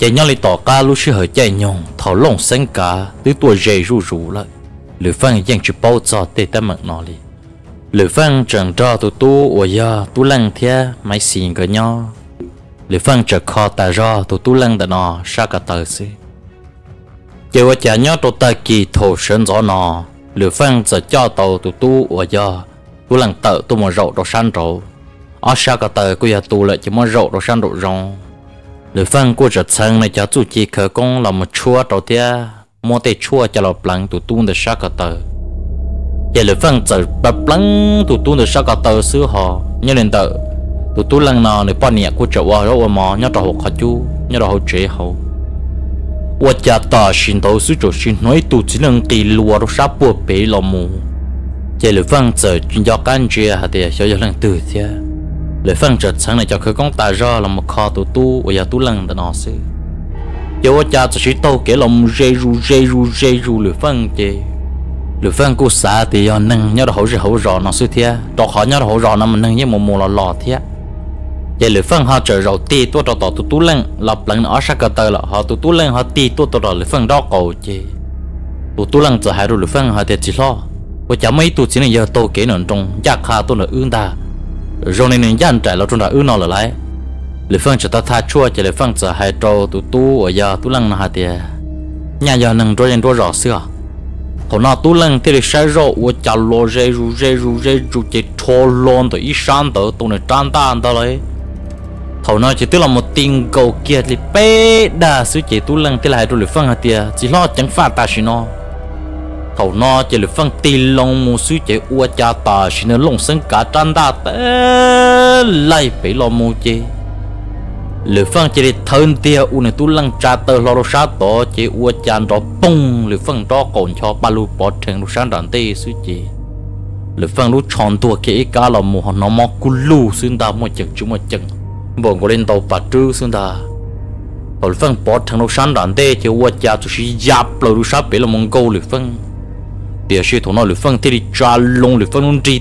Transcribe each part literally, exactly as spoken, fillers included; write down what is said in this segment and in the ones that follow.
chạy nhau đi tỏ ca lúc xưa hơi chạy nhung thảo lông xanh cá từ tuổi dày ru ru lại lửa phăngยังchụp bao giờ tê ta mặc nó đi lửa phăng chẳng cho tụ tu ở nhà tu lăng thế máy xìn cái nhau lửa phăng chở kho ta ra tụ tu lăng đã nó sao cả tờ xí giờ ở nhà nhau tụ ta kỳ thổ sơn gió nó lửa phăng giờ cho tàu tụ tu ở nhà tu lăng tờ tu mà rậu đồ san rậu ở sao cả tờ cô nhà tu lại chỉ mà rậu đồ san rậu rong lửa phăng cô giật sang này cho chú chị khởi công làm một chua đầu tiên mua tê chua cho lợp lăng tụ tu để sao cả tờ giờ lửa phăng giờ bập lăng tụ tu để sao cả tờ xứ họ nhớ lên tờ tụ tu lăng nào để bao nhiêu cô chợ vào đó mà nhớ đầu họ chú nhớ đầu họ chế hậu我家大心头是就是nói tụ chỉ能给路都杀不被了么这里放着真要感觉还得小小人对些里放着城里就可讲大热了么靠tụ tu我要 tu lăng的那些有我家只是都给了么热入热入热入里放这里放กู啥的要能nhớ đầu hậu hậu na sự thế đó họ nhớ đầu hậu na mình nâng như một mùa lò lò thế giờ lửa phân họ trở rau tì tua tọt tụt tú lăng lặp lần ở sát cái tờ là họ tụt tú lăng họ tì tua tọt lửa phân đó cầu chứ tụt tú lăng giờ hai đôi lửa phân họ để chỉ lo và chả mấy tụt chỉ là giờ tô kế nền trong giác kha tôi là ương ta rồi nên nên gian trải là trong đó ương nó là lại lửa phân chỉ ta tha chua chỉ lửa phân giờ hai trâu tụt tú ở giờ tú lăng họ thì nhà giờ nâng rồi nên rồi rõ xưa họ nói tú lăng thì sai rồi và chả lo dây ru dây ru dây ru chỉ thô lon tới ít sáng tới tôi này tràn tan tới lấy thầu nói chỉ tức là một tình cầu kia thì bé đa số chỉ tu lăng thì lại rồi phân hạt tiền chỉ lo chẳng phát ta chỉ nó thầu nó chỉ là phân tì lòng một số chỉ ua cha ta chỉ nó lồng sân cả tràn đa té lại phải lo mua chi lửa phân chỉ để thân tiền u này tu lăng cha tơ lo lo sát to chỉ ua cha đó bung lửa phân đó còn cho ba lu bỏ thành lu sáng đàn tê số chỉ lửa phân lu tròn tua kia cả là một nó mò cú lu xuyên ta một chừng chúng một chừng bọn cô lên tàu bát trư xuống ta hồi phân bỏ thằng nó sáng đàn tê chỉ qua cha tụi sĩ giáp rồi tụi sắp bị là mông câu lưỡi phân bây giờ thằng nó lưỡi phân thì đi tra lông lưỡi phân luôn đi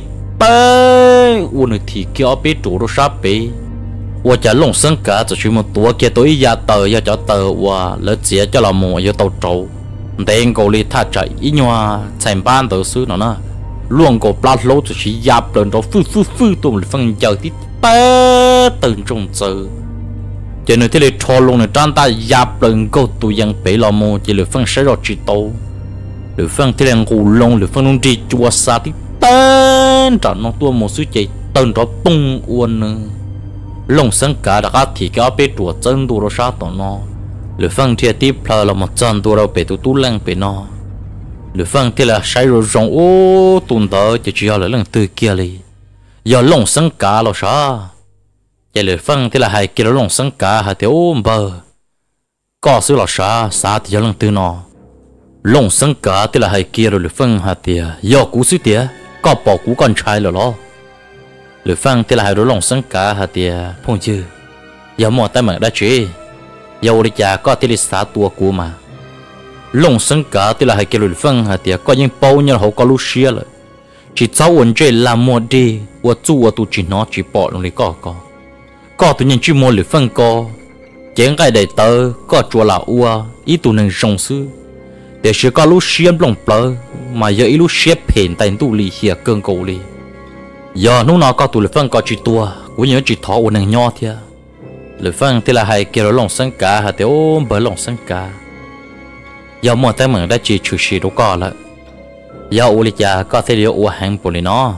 bê u này thì kia bé chủ nó sắp bị qua cha lông sân cả tụi sĩ một tuổi kia tối ra tờ ra cho tờ qua lỡ chia cho là mùa vô tàu trâu đen cô đi thắt chạy ít nhòa thành ban tờ xứ nó nè luôn cô plát lố tụi sĩ giáp lên đó phư phư phư tụi lưỡi phân chờ tí bé từng trong giờ cho nên thế này cho luôn này trang ta giáp lần câu tụi dân bị lo mù chỉ được phân sẽ rồi chỉ tàu được phân thế này ngủ lông được phân luôn chỉ chua sa tí tên trận nó tua một số chỉ tên đó bung uốn lông sáng cả đã thì cái bé chuột chân đua nó sát tao nó được phân thì tiếp là là một chân đua đâu bị tụi tú lăng bị nó được phân thế là sai rồi rong ô tuần tới chỉ chỉ là lần từ kia đi giờ lông sáng cả là sao giờ lửa phân thì là hai kia lông sáng cả hai thiếu ôm bờ có sự là sao sao thì giờ lần từ nó lông sáng cả thì là hai kia rồi lửa phân hai tia giờ cú suy tia có bỏ cú con trai rồi lo lửa phân thì là hai đôi lông sáng cả hai tia phong chư giờ mua tay mà đã chơi giờ đi cha có thì đi xả tua cú mà lông sáng cả thì là hai kia lửa phân hai tia có những bao nhiêu hậu có lúc xia rồi chỉ cháu vấn đề làm một đi và chú và tụi chỉ nó chỉ bỏ luôn đi có có có tụi nhân chỉ mua lửa phân có chén cái đầy tờ có chùa là ua ý tụi nên rong sư để sẽ có lúc xiêm lồng plơ mà giờ ý lúc xếp hình tại tụi lì hiệp cơn cầu lì giờ lúc nào có tụi lửa phân có chỉ tua của nhớ chỉ thọ của nàng nho thia lửa phân thì là hai kia lồng sáng cả hai tiểu ôm bởi lồng sáng cả giờ mua tay mình đã chỉ chủ sĩ đâu có lại giờ u lịch già có thể điều u hàng bồ lên nó,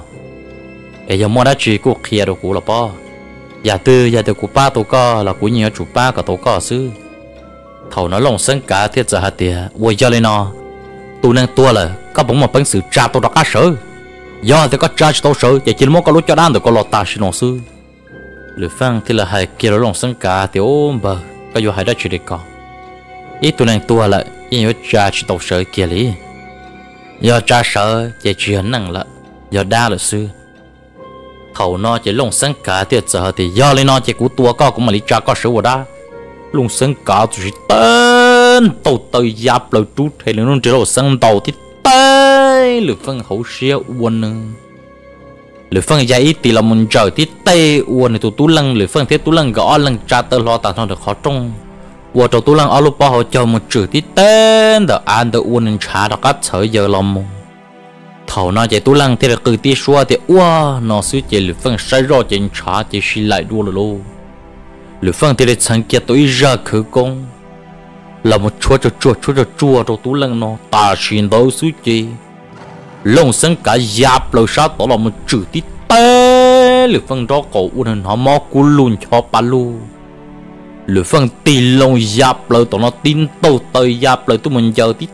để giờ mua đã chỉ cuộc kia đồ cũ là bao, giờ tư giờ từ của ba tổ co là của nhiều chủ ba cả tổ co xứ, thầu nó lồng sân cả thiết giờ hạt tiền, uầy giờ lên nó, tụ năng tua là có bóng một bánh sự trà tổ đặc cá sớ, giờ thì có trà tổ sớ, giờ chỉ muốn có lúc cho đan được có lọt ta xin nó xứ, lưỡi phăng thì là hai kia lồng sân cả thì ôm bờ, có vô hai đã chỉ để co, ít tụ năng tua là nhiều trà chỉ tổ sớ kia lý. Giờ cha sợ chỉ chuyện năng là giờ đa là sư thầu nó chỉ lông sáng cả tiệt giờ thì giờ lên nó chỉ cú tua có cũng mà lý cha có sự của đa lông sáng cả chỉ tên tàu tới giáp lời chút hay là nó chỉ là sáng tàu thì tê lửa phân hậu xia uốn lửa phân giá ít thì là mình trời thì tê uốn này tụi tú lăng lửa phân thế tú lăng gõ lăng cha tơ lo tao nó được khó trong 我找都让阿鲁巴好叫么指的单的安的我能查到个车有了么？头那些都让这个个地说的哇，那是这里分晒热检查就是来多了喽。里分这里曾见到一热可工，là một chúa cho chúa chúa cho chúa cho tú lăng nó ta xin đâu suy chi lông sân cả giáp lời sát đó là một chữ tí tê lửa phân đó cổ uốn nó mò cú lùn cho ba lu lửa phân tì lông giáp lời tụi nó tin tàu tơi giáp lời tụi mình giờ tí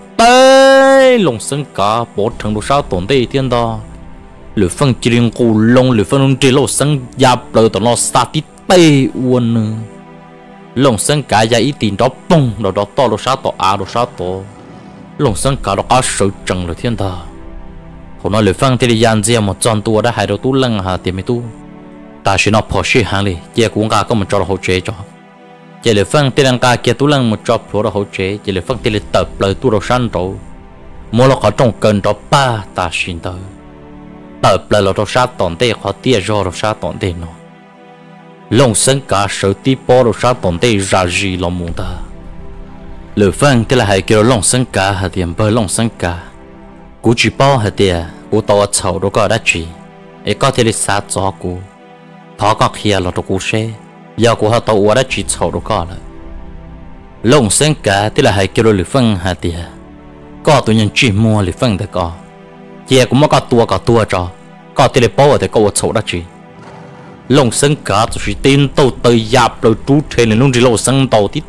tê lông sân cả bộ thằng đồ sao tổn tê thiên đó lửa phân chỉ riêng cú lông lửa phân chỉ lông sân giáp lời tụi nó sát tí tê uốn lồng sân cả giá ít tiền đó bông đó đó to đó sao to à đó sao to lồng sân cả đó có sự trần rồi thiên ta họ nói lời phăng thì dàn dè một tròn tua đã hai đầu tú lăng hà tiền mấy tu ta chỉ nói phò sĩ hàng đi giờ cũng cả có một trò hỗ trợ cho giờ lời phăng thì đang cả kia tú lăng một trò phò đó hỗ trợ giờ lời phăng thì lời tập lời tu đầu san rồi mua nó có trong cần đó ba ta xin tới tập lời là đó sao tổn tệ khó tia do đó sao tổn tệ nó lòng sân cả sự tí bỏ đồ sát tổn tê ra gì lòng muốn ta lửa phân thì là hai kiểu lòng sân cả hạt tiền bơi lòng sân cả cú chỉ bỏ hạt tiền cú tao chậu đồ có đã chỉ ấy có thể là sát cho cú thọ có kia là đồ cú xe giờ cú họ tao đã chỉ chậu đồ có lại lòng sân cả thì là hai kiểu lửa phân hạt tiền có tụi nhân chỉ mua lửa phân thì có giờ cũng có tua có tua cho có thể là bỏ thì có chậu đã chỉ lông sân cả chỉ tin tàu tới giáp rồi trú thế nên luôn chỉ lông sân tàu thì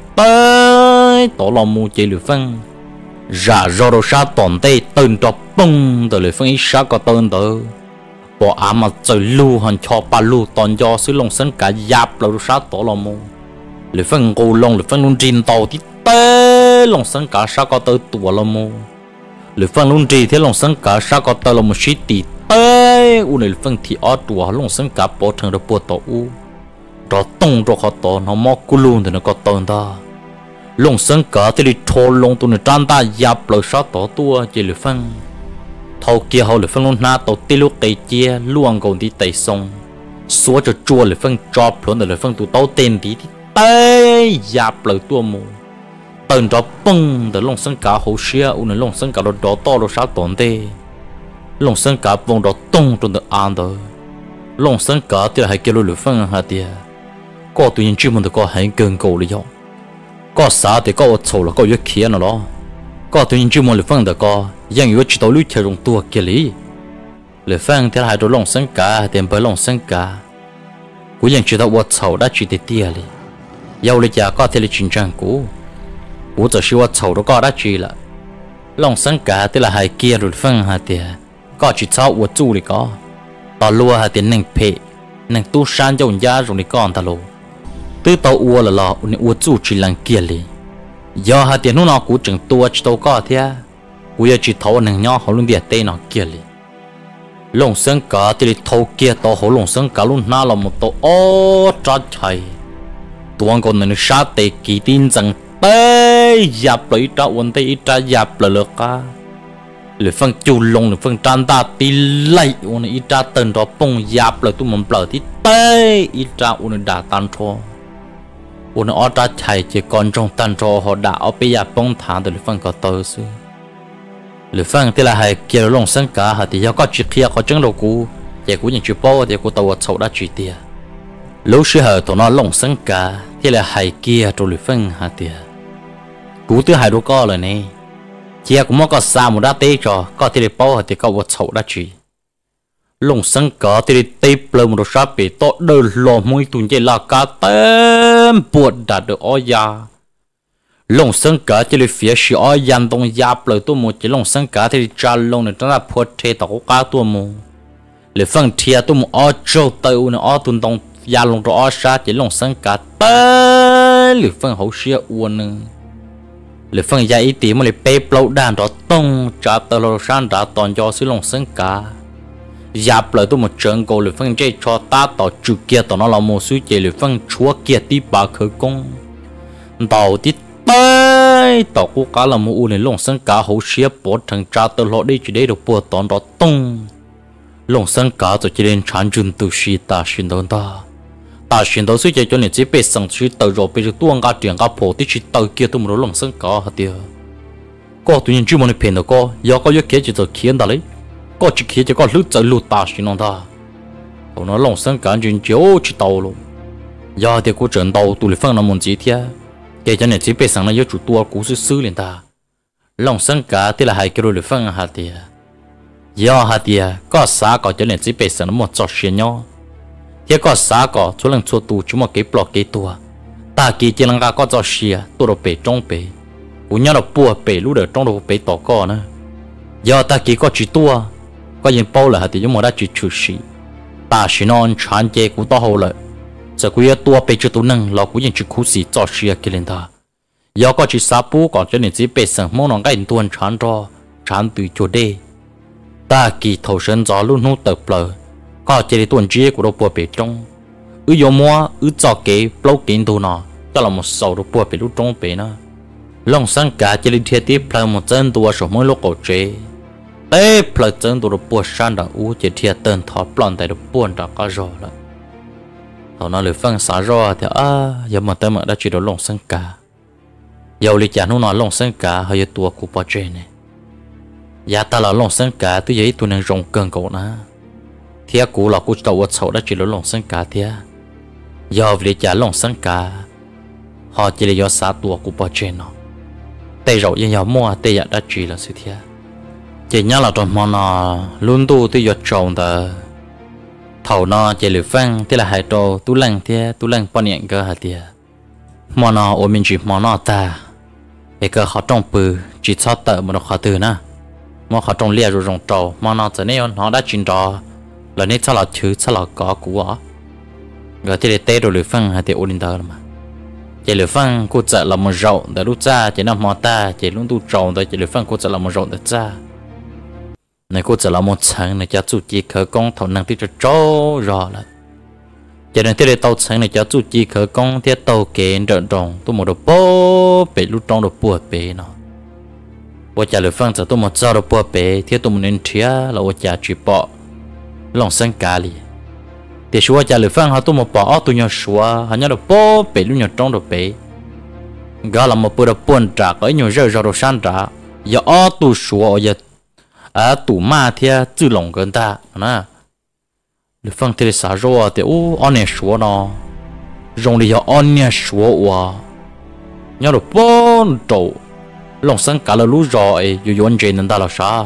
tới tổ lòng mua chơi lửa phân giả do đồ sa tòn tê tên cho bông từ lửa phân ít sa có tên tới bỏ ám mà chơi lu hành cho ba lu tòn do xứ lông sân cả giáp rồi sa tổ lòng mua lửa phân cô lông lửa phân luôn chín tàu thì tới lông sân cả sa có tới tuổi lòng mua lửa phân luôn trì thế lông sân cả sa có tới lòng một xí tì ê u này phân thì ở đùa lông sân cả bộ thằng đó bộ tổ u đó tung rồi họ tổ nó mò cú luôn thì nó có tồn đó lông sân cả thì đi thô lông tụi nó tràn ta giáp lời sát tổ tua chỉ là phân thâu kia họ là phân luôn na tổ tê lúc tây chia luang còn đi tây sông xóa cho chua là phân chop luôn là phân tụi tao tên tí thì tê giáp lời tua mù tên đó bung từ lông sân cả hậu xia u này lông sân cả đó đó to rồi sát tổn tê lông sân cả vùng đó tung trong được an đó lông sân cả thì hai kilo lửa phân hạt tiền có tụi nhân chuyên môn được có hai gần cầu lý do có xã thì có sầu là có việc kia nào đó có tụi nhân chuyên môn lửa phân được có nhưng yếu chỉ tao lưỡi theo dùng tua kia lý lửa phân thì hai đồ lông sân cả tiền bởi lông sân cả của nhân chỉ tao vượt sầu đã chỉ để tia lý giàu lý giả có thể là chính trang cũ của giờ siêu vượt sầu đó có đã chỉ là lông sân cả thì là hai kia lửa phân hạt tiền có chỉ sau của chú thì có tao lúa hạt tiền neng phe neng tu san cho nhà rồi thì con tao lúa từ tao uo là lò uo uo chú chỉ làm kia li do hạt tiền nó cũng chẳng tua chỉ tao có thế uo chỉ thâu neng nhỏ họ luôn địa tây nó kia li lồng sân cả thì thâu kia tao họ lồng sân cả luôn na là một tao ô trái chạy tuang con nên sát tây kỳ tin rằng tây giáp lấy trao vấn tây trao giáp là lợt cá lửa phân chu lông lửa phân tràn ta tí lạy uốn ít ra tên đó bông giáp lời tụi mình bờ tí tê ít ra uốn đã tan cho uốn ở ra chạy chỉ còn trong tan cho họ đã ở bây giờ bông thang từ lửa phân có tơ xưa lửa phân thì là hai kia lông sân cả hả thì do có chuyện kia có chứng đầu cũ chỉ của những chuyện bao thì của tàu sầu đã chuyện tiền lúc xưa hở tụi nó lông sân cả thì là hai kia rồi lửa phân hả tiền cũ thứ hai đứa co rồi này chia cũng có xa một đá tê cho có thể bao thì có một sầu đá chỉ lồng sân cỏ thì tê plơ một số bị to đơn lò mũi tuần chơi là cá tém buồn đạt được oi ya lồng sân cỏ thì phía sau oi yan đông ya plơ tôi một chỉ lồng sân cỏ thì cha lồng này nó là phốt thế tao cá tôi một để phân thia tôi một oi trâu tàu này oi tuần đông ya lồng rồi oi sa chỉ lồng sân cỏ tê để phân hậu xia uốn nữa lệ phân gia ý tí mà lệ bê lâu đàn đó tông trả tờ lô san đã toàn cho xứ lòng sân cả giáp lời tôi một trận cầu lệ phân chơi cho ta tỏ chủ kia tỏ nó là một số chơi lệ phân chúa kia tí bà khởi công tàu tí tây tàu của cá là một u này lòng sân cả hậu xía bỏ thằng trả tờ lô đi chỉ để được bùa tòn đó tông lòng sân cả rồi chỉ đến chán chun từ xì ta xin đón ta ta xin đâu suy cho nên chỉ biết sang chỉ tàu rồi bây giờ tuang cả tiền cả phổ thì chỉ tàu kia tôi muốn lòng sân cả hạt tiêu có tụi nhân chưa muốn phèn đâu có giờ có yếu kia chỉ cho khiến ta lấy có chỉ kia chỉ có lướt chạy lướt ta xin nó ta còn nó lòng sân cả chuyện chiếu chỉ tàu luôn giờ thì cô trận tàu tụi phân nó muốn gì thế cái cho nên chỉ biết sang nó yếu chủ tua cú sư sư liền ta lòng sân cả thì là hai cái rồi phân hạt tiêu giờ hạt tiêu có啥có cho nên chỉ biết sang nó muốn cho xin nhau thế có啥có số lần số tu chúng mà cái block cái tua ta kia chỉ là cái có cho xia tôi đồ bể trong bể của nhau là bùa bể lúc đó trong đồ bể tỏ co nữa giờ ta kia có chỉ tua có những bao là thì chúng mà đã chỉ chủ sĩ ta chỉ non chán chơi của tao hậu lại giờ của tua bể cho tôi nâng là của những chỉ khu sĩ cho xia kia lên ta giờ có chỉ sa pu còn cho nên chỉ bể sang mong nó cái tuần chán cho chán từ chỗ đây ta kia thầu sinh gió luôn hút tập lờ có chỉ tuần chia của đồ bùa bể trong ứ dầu mua ứ cho cái lâu kiến đồ nọ cho là một sầu đồ bùa bể lúc trong bể nó lòng sang cả chỉ đi thiệt tiếp là một chân đồ số mỗi lúc cổ chế thế là chân đồ đồ bùa sang đã u chỉ thiệt tên thọ plon tại đồ bùa đã có rồi là họ nói lời phân xả rồi thì à giờ mà tới mà đã chỉ đồ lòng sang cả dầu lý trả nó nói lòng sang cả hay tua của bùa chế này giờ ta là lòng sang cả tôi giấy tôi đang rong cơn cổ na thế cũ là cũ tàu sầu đã chỉ là lòng sân cá thế giờ vì trả lòng sân cá họ chỉ là do xã tua của bao trên nó tây rồi giờ giờ mua tây giờ đã chỉ là sự thế chỉ nhớ là toàn món nó luôn tu tây giờ trồng tờ thầu nó chỉ là phăng thế là hai đồ tu lăng thế tu lăng bao nhiêu cơ hả thế món nó ở mình chỉ món nó ta cái cơ họ trồng bự chỉ cho tờ mà nó khó từ na mà họ trồng lia rồi trồng trầu món nó giờ này nó đã chín trò là nên cho là thứ cho là có của rồi thì để tê rồi lưỡi phân hay thì ôn đờ mà chỉ lưỡi phân cô chợ là một rậu để lúc cha chỉ nằm mò ta chỉ luôn tu trồng để chỉ lưỡi phân cô chợ là một rậu để cha này cô chợ là một层này cho chủ chỉ khởi công thầu năng thì cho trâu rồi là cho nên thì để tàu层này cho chủ chỉ khởi công thì tàu kén rợn trồng tôi một đồ bố bị lúc trong đồ bùa bể nó tôi trả lưỡi phân cho tôi một giờ đồ bùa bể thì tôi muốn nên thía là tôi trả chỉ bỏ lòng sân cá li, để xua trả lời phân họ tu một bỏ tu nhau xua họ nhớ được bố bể luôn nhau trong được bể, gà là một bữa được buồn trả cái nhau rơi ra đồ san trả, giờ ở tu xua giờ à tu ma thia chữ lòng gần ta, nè, lời phân thì xả rồi thì u anh này xua nó, rong đi giờ anh này xua wa, nhớ được bố trâu, lòng sân cá là lú rồi, giờ yon chơi nên ta là sao?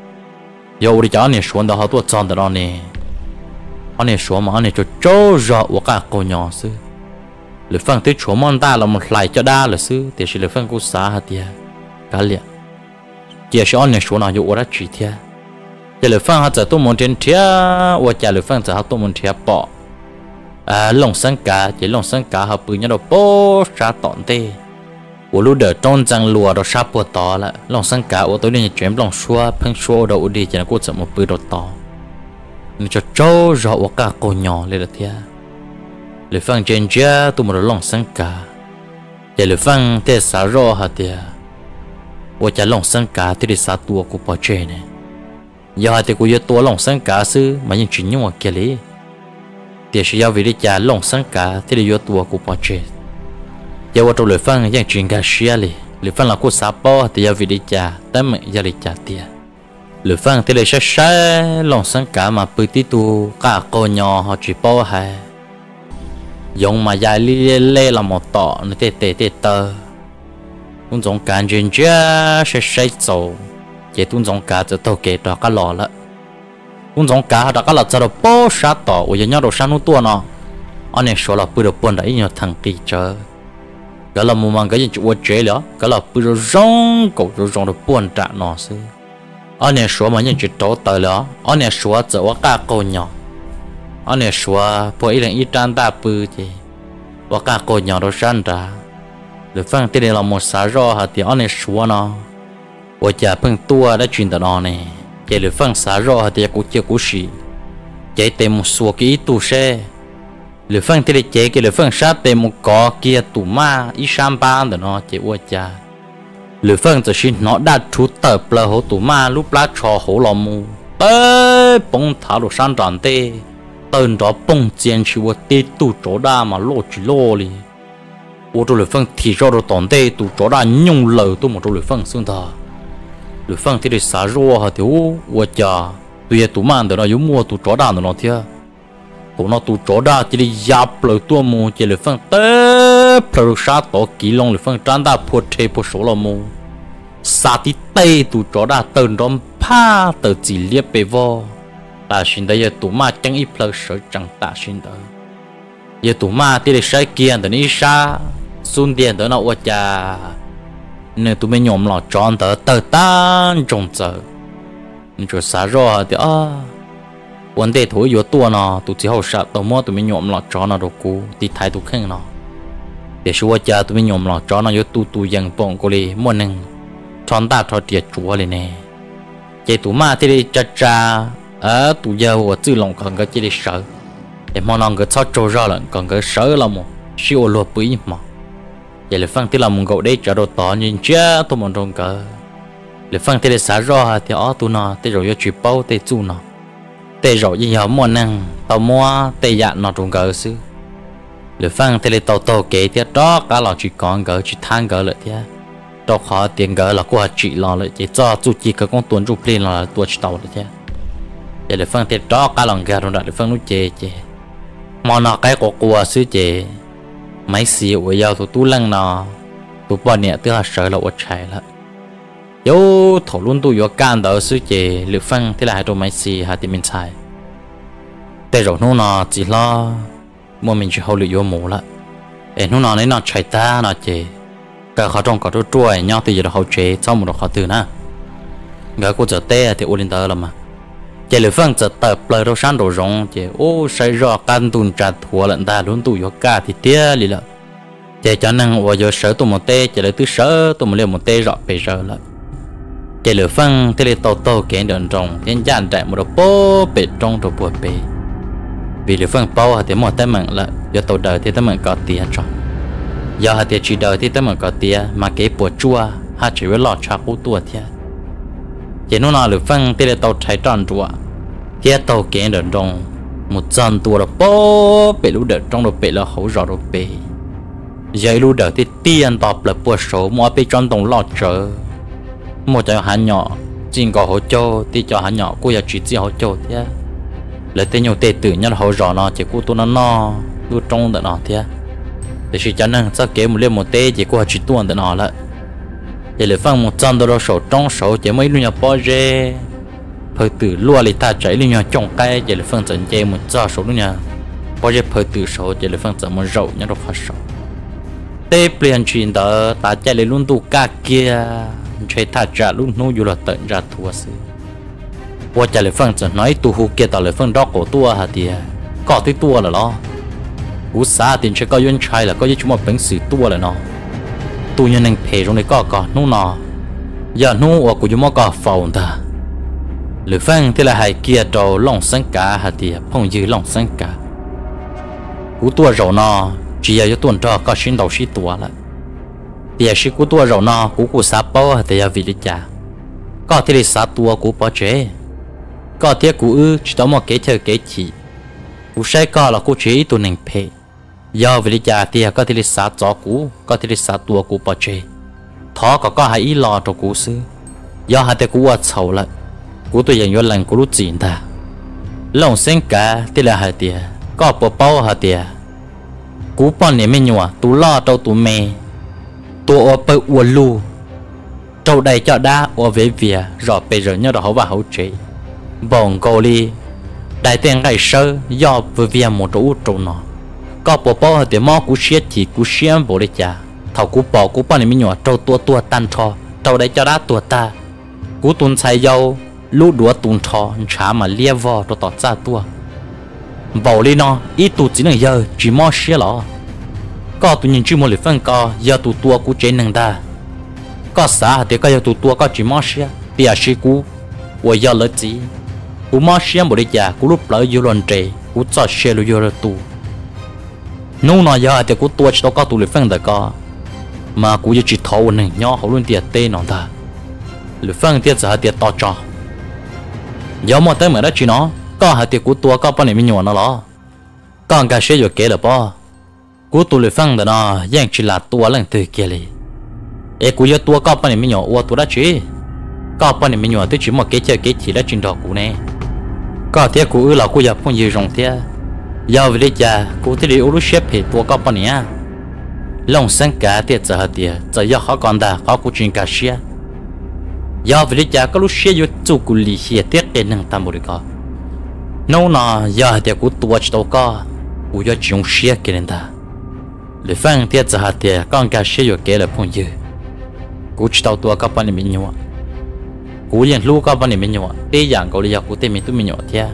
giờ我的家呢说的好多脏的了呢，俺呢说嘛，俺呢就招热我家姑娘是，你放对出门大了么来就大了是，但是你放过啥哈的，干了，也是俺呢说呢就我的几天，这你放下在多门天天，我家你放在好多门天包，啊，龙山家这龙山家好不人都包啥当的。我录的中正路都杀不到了，龙山街我都连全部龙说喷说的我的现在我怎么背得到？你就招着我家姑娘来了天，你放真家都没得龙山街，这你放在啥肉哈的？我家龙山街这里啥多个不真呢？要的我要多龙山街是，没人去用我给哩，但是要为了家龙山街这里要多个不真。giờ tôi lười phân yang chuyện cả xia li lười phân là cô sa po thì giờ vì đi cha tới mẹ giờ đi cha tia lười phân thì lấy sát sát lòng sáng cả mà bự tí tu cả cô nhỏ họ chỉ po hay dùng mà dài li lê là một tọ nó tê tê tê tơ cũng giống cảm chuyện chứ sát sát dầu chỉ cũng giống cả cho tôi kể đó cái lò lợ cũng giống cả đó cái lò cho nó po sát tọ ở nhà đồ sang nó tua nó anh này số là bự được buồn đấy nhiều thằng kỳ chờ cái là một mảng cái gì chụp chế đó cái là bự rồi rong cổ rồi rong được buồn trả nó xí anh này số mà những chuyện tốt tới đó anh này số giờ quá cả cô nhỏ anh này số bởi ý là ít trang ta bự chứ quá cả cô nhỏ đó sang ra để phân tích là một xã rõ hả thì anh này số nó và chả phân tua đã chuyển tới nó này chỉ để phân xã rõ hả thì cũng chưa cũng gì chỉ tìm một số cái tu xe lửa phân thì chế cái lửa phân sát để một có kia tủ ma ít sam ba để nó chế qua cha lửa phân chỉ xin nó đã chút tập là hổ tủ ma lúc lá trò hổ lò mù tới bông thảo đồ san tròn tê tên đó bông chén chỉว่าtê tụ chỗ đa mà lo chỉ lo li ô tô lưỡi phân thì cho đồ tòn tê tụ chỗ đa nhung lờ tôi một đồ lưỡi phân xương ta lưỡi phân thì để xả rô hả thiếu ô cha tụi tụ mang được nó giống mua tụ chỗ đa nó thia tụ nó tụ chỗ đa chỉ để giáp lờ tua mua chỉ lưỡi phân tê lờ sát tổ kỹ long lưỡi phân trán ta phốt thề phốt số là mua sa tí tê tụ chỗ đa tên đó pa tờ chỉ liếc bề vo ta xin đây giờ tụ ma chẳng ít lờ sợ chẳng ta xin đó giờ tụ ma thì để sai kia tờ ní sa xuân tiền tờ nào ô cha nên tụ mới nhổm lọ tròn tờ tờ tan trong giờ nên cho xả rõ thì à vấn đề thối vô tua nó tụ chỉ hậu sợ tụ mua tụ mới nhổm lọ tròn nó đồ cũ thì thay tụ khen nó để xua cha tụ mới nhổm lọ tròn nó vô tụ tụ dần bông cô li mua nâng tròn ta cho tiệt chúa lên nè chạy tụ ma thì đi cha cha ở tụ giờ của chữ lòng còn cái chỉ đi sợ để mong nó cái thoát trôi ra là còn cái sợ là một siêu lúa bưởi mà vậy là phân thì là một cậu đấy trả đồ tỏ nhìn chưa tôi muốn trong cỡ để phân thì để xả ra thì ó tụ nó thì rồi chịu bao thì chu nó thì rồi gì họ muốn năng tàu mua thì dạn nó trong cỡ xứ để phân thì để tàu tàu kể thì đó cả là chỉ còn cỡ chỉ than cỡ lại thế đó khó tiền cỡ là của chị lo lại chỉ cho chú chị cái con tuấn chụp lên là tuột tàu lại thế vậy là phân thì đó cả lòng gà rồi để phân nó chê chê mà nó cái của của xứ chê mấy xì của nhau tụi tu lăng nó tụi bọn nhẹ tức là sợ là ớt chạy là dấu thổ luôn tụi vô can đó xứ chê lựa phân thế là hai đồ mấy xì hai thì mình chạy để rồi nó nó chỉ lo mua mình chỉ hậu lựa vô mũ là để nó nó lấy nó chạy ta nó chê cả họ trong cả đôi chuối nhau thì giờ nó hậu chế sau một độ họ từ nè người cô giờ tê thì ôn lên tờ là mà chỉ lựa phân giờ tập lời đâu sáng đồ rong chỉ ô say rõ can tuần trà thua lận ta luôn tụi vô cả thì tia lì lợ chỉ cho nên vào giờ sở tụi một tê chỉ là thứ sở tụi một liền một tê rõ bây giờ lợ chỉ lựa phân thì là tàu tàu kén đường rong thiên gian chạy một độ bố bể trong đồ bùa bể vì lựa phân bao thì một tay mặn lợ giờ tàu đời thì tay mặn có tiền rồi giờ hạt tiền chỉ đời thì tay mặn có tiền mà cái bùa chua hạt chỉ với lọt chả cú tua thế chỉ nó nào lựa phân thì là tàu chạy tròn chua kia tàu kén đường rong một trăm tua là bố bể lú đợt trong đồ bể là hậu rõ đồ bể giấy lú đợt thì tiền tọp là bùa số mua bể trong tổng lọt trở một cho hắn nhỏ chỉ có hỗ trợ thì cho hắn nhỏ cô giờ chỉ chỉ hỗ trợ thế lấy tên nhiều tệ tử nhất là hỗ trợ nó chỉ cô tôi nó no lú trong đợt nó thế để chỉ cho nên sao kế một liên một tê chỉ cô chỉ tuần đợt nó lại để lấy phân một trăm đô số trong số chỉ mấy lú nhỏ bao giờ phơi từ lúa lấy ta chạy lên nhà trồng cây chỉ là phân trận chơi một giờ số luôn nha bao giờ phơi từ số chỉ là phân trận một rậu nhá đâu phải số tê liền chuyện đó ta chạy lên luôn tụ cá kia chơi ta trả luôn nô dù là tận ra thua xí bao chạy lên phân trận nói tụ hú kia tao lên phân đó cổ tua hả tiề có tới tua là lo hú xa tiền chơi có yến trai là có như chúng mà bánh xì tua là nó tụ nhân anh phê trong này có có nô nọ giờ nô ở của chúng mà có phồng ta lựa phân thì là hai kia trâu lòng sáng cả hạt thì phong dư lòng sáng cả cú tua rầu no chỉ là tuần trò có xin đầu xin tua lại thì là cú tua rầu no cú cú sát bao thì là vì lý cha có thì là sát tua cú bao chế có thì cú ư chỉ tao một cái chơi cái chỉ cú sai có là cú chế tuần nền phê do vì lý cha thì có thì là sát chó cú có thì là sát tua cú bao chế thọ có có hai ý lo cho cú sư do hai tay cú ở sầu lại cú tôi dành cho lần cú lúc chín ta lòng sen cả thì là hai tia có bộ bao hai tia cú bọn này mới nhua tú lo đâu tú mê tú ở bờ uốn lu trâu đầy cho đá ở về vỉa rõ bây giờ nhớ đó họ vào hậu chế bỏng cầu đi đại tiền ngày sơ do vừa vỉa một chỗ trâu nó có bộ bao hai tia mò cú xiết thì cú xiêm bộ đi cha thầu cú bỏ cú bọn này mới nhua trâu tua tua tan cho trâu đầy cho đá tua ta cú tuần sai dâu lú đũa tuôn thò chả mà lia vò cho tọt ra tua bảo đi nó ít tụt chỉ là giờ chỉ mò xía lọ có tụi nhìn chỉ một lượt phân co giờ tụt tua cú chế năng ta có xã thì có giờ tụt tua có chỉ mò xía bia xí cú rồi giờ lỡ chỉ cú mò xía một đi già cú lúc lỡ vô lần trề cú cho xía lu vô rồi tụ nô nó giờ thì cú tua chỉ có tụt lượt phân được co mà cú chỉ thầu này nhỏ hậu luôn tiệt tê nó ta lượt phân tiệt giờ tiệt to cho giờ một tới mở đó chỉ nó có hạt tiền của tua có bao nhiêu nhỏ nó lo con cả sẽ được kế là bao của tôi lười phăng đó nó giang chỉ là tua lần từ kia đi ê của giờ tua có bao nhiêu nhỏ ua tua đã chứ có bao nhiêu nhỏ tôi chỉ một cái chơi cái chỉ đã trình độ của nè có thế của là của giờ phong gì rồng thế giờ về đây cha của thế đi uru xếp hết tua có bao nhiêu lòng sáng cả tiệt giờ hạt tiền giờ giờ họ còn đã họ cũng chuyện cả xia giờ về đây cha có lúc xia vô chủ của lì xia tiết để nâng tam bộ đi có nấu nọ giờ thì của tua chỉ đâu có của giờ chỉ dùng xia cái này ta để phăng tiệt giờ thì con cá xia vô cái là phong dư của chỉ đâu tua có bao nhiêu mình nhau của hiện lu có bao nhiêu mình nhau cái dạng của giờ của tên mình tụi mình nhau thế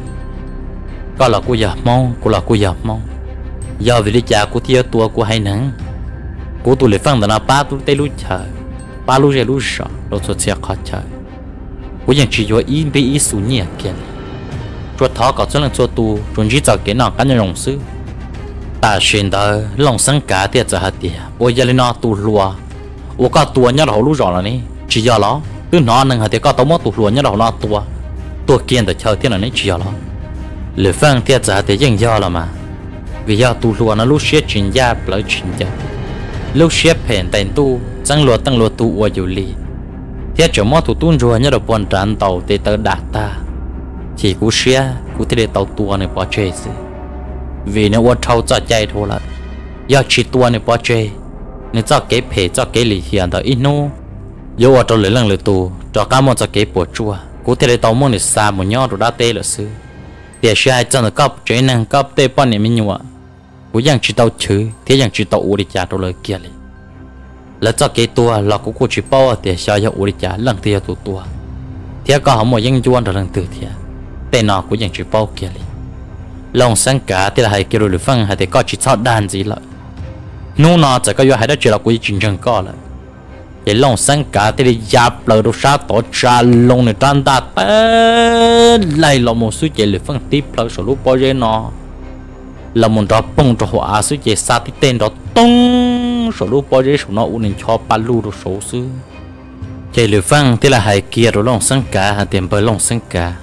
có là của giờ mong của là của giờ mong giờ về đi cha của tia tua của hai nắng của tụi để phăng là ba tụi tây lu chờ ba lu giờ lu sợ rồi xuất xe khó chờ của hiện chỉ vô in bị in số nhẹ kia cho thọ có số lần cho tu chuẩn chỉ cho cái nào cái nhân rộng sư ta xuyên đó lòng sáng cả tiệt giờ hạt tiệt ôi giờ lên nó tu lúa ôi có tua nhớ đầu lúa rõ là nè chỉ giờ đó cứ nó nâng hạt tiệt có tao mất tu lúa nhớ đầu nó tua tua kiên để chờ tiệt là nè chỉ giờ đó lệ phăng tiệt giờ hạt tiệtยังgiờ là mà vì giờ tu lúa nó lúc xếp chuyện gia lợi chuyện gia lúc xếp hẹn tiền tu tăng lúa tăng lúa tu ôi dù li tiệt chỗ mất tu tuôn rồi nhớ đầu buồn tràn tàu để tớ đạt ta chỉ cú xia cú thế để tàu tua này bỏ chơi gì vì nó uất thâu cho chạy thôi là do chỉ tua này bỏ chơi nên cho cái phê cho cái lì hiện đó ít nô do uất trâu lấy lần lừa tù cho cá món cho cái bột chua cú thế để tàu món này xa một nhọ rồi đã tê là sư để xia cho nó cọp chơi năng cọp tê bao nhiêu mình nhọ cú yang chỉ tàu chữ thế yang chỉ tàu u đi trả đồ lời kia liền là cho cái tua là cú cú chỉ bao để xia cho u đi trả lần thứ tụ tua thế có không một yang chuan rồi lần thứ thế tên nó cũngยังchỉ bao kia đi lòng sáng cả thì là hai kia rồi phăng hai thì có chỉ sao đàn gì lại nô nó chỉ có vô hai đó chỉ là cũng chỉ chân có lại để lòng sáng cả thì đi giáp lời đồ sát tổ trà lông này tràn ta té lại là một số chỉ là phăng tiếp lời số lúc bao giờ nó là một trò bông trò hỏa số chỉ sát thì tên đó tung số lúc bao giờ số nó u nên cho ba lu đồ số xứ chỉ là phăng thì là hai kia rồi lòng sáng cả hai tiền bơi lòng sáng cả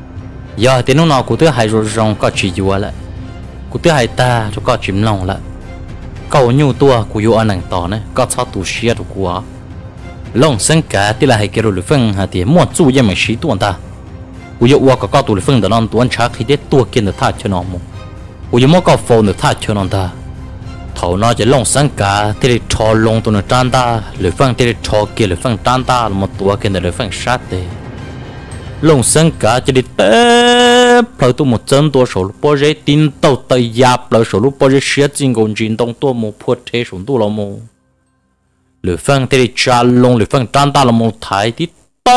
giờ thì nó nào cũng thứ hai rồi rong có chỉ vua lại cũng thứ hai ta cho có chìm lòng lại cầu nhu tua của vua anh nàng tỏ này có sao tu sửa được quá lòng sinh cả thì là hai cái rồi phân hả thì muốn chú ý mình sĩ tuần ta của vua có có tu phân đó non tuần chắc khi để tua kiên được thắt cho nó mu của vua có phô được thắt cho nó ta thầu nó chỉ lòng sinh cả thì cho lòng tuần tràn ta rồi phân thì cho kia rồi phân tràn ta một tua kiên được phân sát đấy lòng sáng cả chỉ để té phải tu một chân tua số lúc bao giờ tin tàu tay giáp lại số lúc bao giờ xé chính công trình động tua một phút thế số tu là một lửa phăng thì trả lòng lửa phăng tràn ta là một thái thì té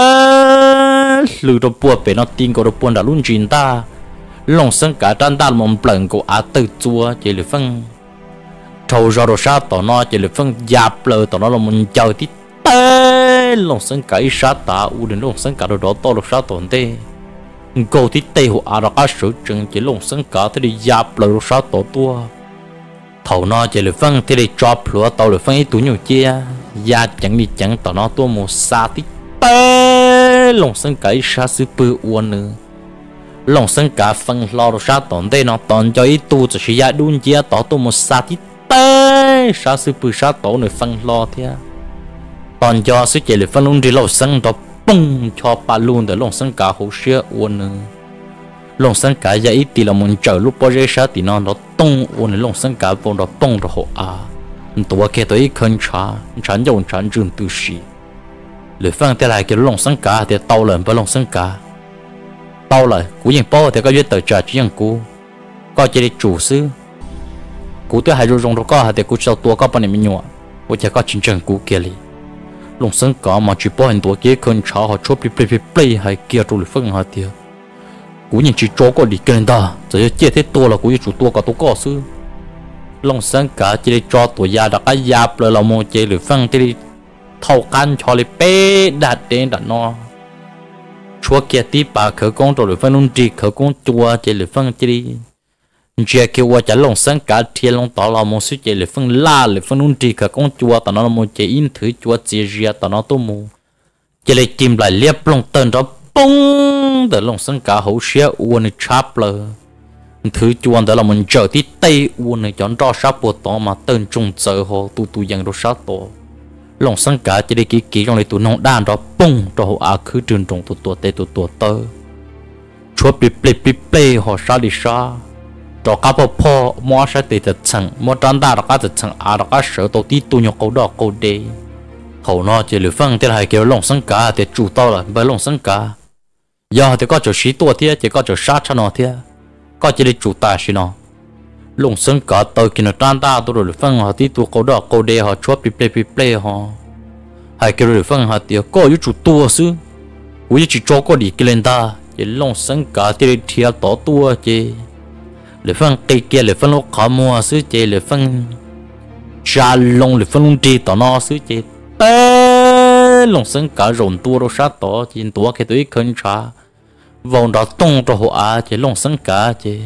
lửa đồ bùa về nó tin có đồ bùa đã luôn chín ta lòng sáng cả tràn ta là một lần của á tự chua chỉ lửa phăng thầu ra đồ sát tao nó chỉ lửa phăng giáp lại tao nó là một chờ thì lòng sáng cả ít sát ta u đến lòng sáng cả đồ đó to được sát tổn tê cô thì tê hộ à đó sử dụng chỉ lòng sáng cả thì đi giáp là được sát tổ tua thầu nó chỉ là phân thì đi chop lúa tàu là phân ít túi nhiều chia gia chẳng đi chẳng tao nó tua một sa tí tê lòng sáng cả ít sát sư bự uốn nữa lòng sáng cả phân lo được sát tổn tê nó tổn cho ít tu chỉ sử dụng đun chia tao tua một sa tí tê sát sư bự sát tổ này phân lo thế còn cho sự chỉ là phân luôn đi lâu sáng đó bung cho ba luôn để lòng sáng cả hồ sơ uốn nữa lòng sáng cả giờ ít thì là muốn chờ lúc bao giờ sát thì nó nó tung uốn lòng sáng cả vùng đó bung rồi họ à tôi kia tôi khẩn trả chán dùng chán trường tự sĩ để phân thế lại cái lòng sáng cả thì tao lần với lòng sáng cả tao lại cúยังbao thì có biết tờ trả chỉ yang cú có chỉ để chủ sư cú tôi hay dùng đó có thì cú cho tua có bao nhiêu nhọ cú chỉ có chính chân cú kia li lòng sáng cả mà chỉ bao nhiêu tua kia khẩn trả họ chốt play play play hay kia rồi phân họ tiêu cú nhìn chỉ cho có đi kênh ta giờ chia thế tua là cú chủ tua có tua có sư lòng sáng cả chỉ để cho tuổi già đã cái giáp rồi là một chỉ để phân thì thâu can cho lấy bé đạt đến đạt no chúa kia tí bà khởi công rồi phân luôn chỉ khởi công chùa chỉ để phân chỉ đi chỉ kêu qua trả lòng sáng cả thiên lòng tỏ là một số chỉ để phân la để phân luôn chỉ khởi công chùa tao nó là một chỉ in thử chùa chỉ riêng tao nó tô mù chỉ để chìm lại liệp lòng tên đó bông để lòng sân cá hậu xe uốn này chắp lờ thứ chuan đó là mình chờ tí tây uốn này chọn cho sát bộ to mà tên trung chờ họ tu tu dần đồ sát to lòng sân cá chỉ để kỹ kỹ trong này tụ nông đan đó bông cho họ à cứ trường trồng tụ tụ tây tụ tụ tơ chúa bị ple ple ple họ sát đi sát cho cá bò po mua sát tây thật chẳng mua trăn đa đó cá thật chẳng à đó cá sợ tụ tí tụ nhóc câu đỏ câu đê hậu nó chỉ lừa phân thế là hai kiểu lòng sân cá để chủ to là bởi lòng sân cá giờ thì có chỗ xí tua thế chỉ có chỗ sát cho nó thế có chỉ để chủ ta xí nó lòng sân cá tới khi nó trăn đa tôi rồi lừa phân họ tí tụ câu đỏ câu đê họ chúa bị ple ple ple họ hai cái lừa phân họ thì có yếu chủ tua xứ quý chỉ cho có đi cái lên ta chỉ lòng sân cá thì thiệt tỏ tua chứ lừa phân cây kia lừa phân lúc khó mua xứ chứ lừa phân cha lông lừa phân lông đi tỏ nó xứ chứ bé lòng sân cá rộn tua đâu sát tỏ chỉ tua cái túi khơi trả vòng đó tung cho họ à chỉ lòng sân cá chứ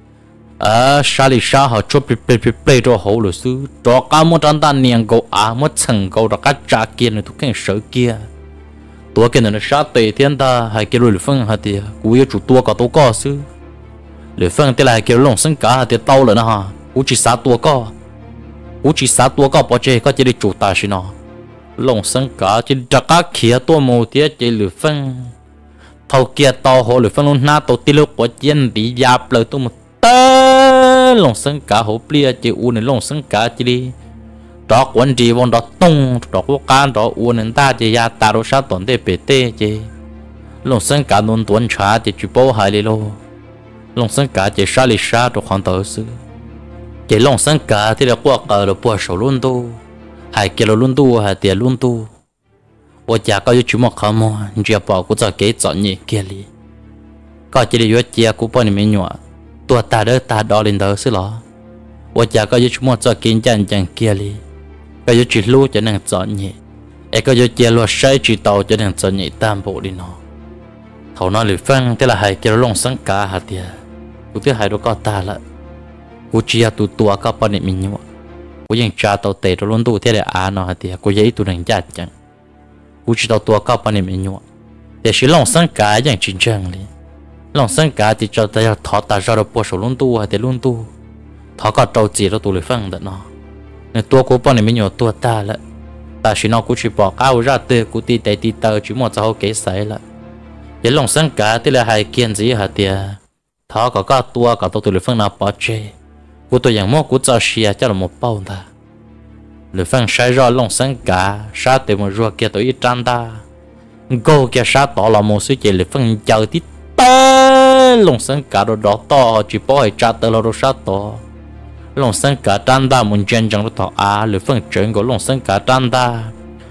à sa lì sa họ chụp play play play cho họ rồi xứ cho cá một trăm tan niềng cầu à một层cầu đó cá trả kia này thuộc cái sở kia tua cái này nó sát tệ thiên ta hay cái rồi phân hả thì cú yêu chủ tua có tố có xứ rồi phân thế là cái lòng sân cá thì tao rồi nó ha cú chỉ sát tua có cú chỉ sát tua có bỏ chơi có chỉ để chủ ta xí nó lòng sân cá chỉ đặt cá kia tua mù thế chỉ rồi phân thầu kia tao họ rồi phân luôn na tao tiêu của chiến đi giáp lời tôi một tơ lòng sân cá hổ bia chỉ u này lòng sân cá chỉ đi đó quấn gì vòng đó tung đó có can đó u nên ta chỉ ya ta đâu sát tuần để bể tê chỉ lòng sân cá nôn tuần trả chỉ chụp bao hai lô lòng sân cá chỉ sát lì sát được hoàn tờ sư chỉ lòng sân cá thì là qua cờ là qua sầu luôn tu hai kia là luôn tu hai tiền luôn tu我家搞有什么科目，你只要保护着给找你给里，搞这里有家古帮你们用，多大的大道领导是了，我家搞有什么找给人家给里，搞有指路就能找你，哎搞有接路谁知道就能找你担保的呢，头那里分这了还给了弄生家下的，我这还都搞大了，我只要多多搞帮你们用，我ยัง查到地都轮到这里啊那下的，我也都能家讲。กูจะเอาตัวเข้าไปในเมนูแต่ฉันลองสังกายอย่างจริงจังเลยลองสังกายที่จะแต่ถอดตาเราเราปวดสลุ่นตัวแต่ลุ่นตัวถอดก็เจ้าจีเราตัวเลยฟังแต่เนาะในตัวกูไปในเมนูตัวตาละแต่ฉันเอากูจะบอกเอาราเตอกูตีแต่ตีเตอจุ่มจะเอาเกสใส่ละอย่าลองสังกายที่ละหายเกียนสิฮะเดียถอดก็ก็ตัวก็ตัวตัวเลยฟังน่าปวดใจกูตัวอย่างมั่วกูจะเชียจะเราหมดเป้าตาlựa phân sai rõ lòng sáng cả sát từ một ruột kia tới ít trăn ta cô kia sát tỏ là một sự chỉ lựa phân chờ tí ta lòng sáng cả đồ đỏ to chỉ bỏ hay trả tờ là đồ sát tỏ lòng sáng cả trăn ta muốn chân chẳng đồ tỏ à lựa phân chuyện của lòng sáng cả trăn ta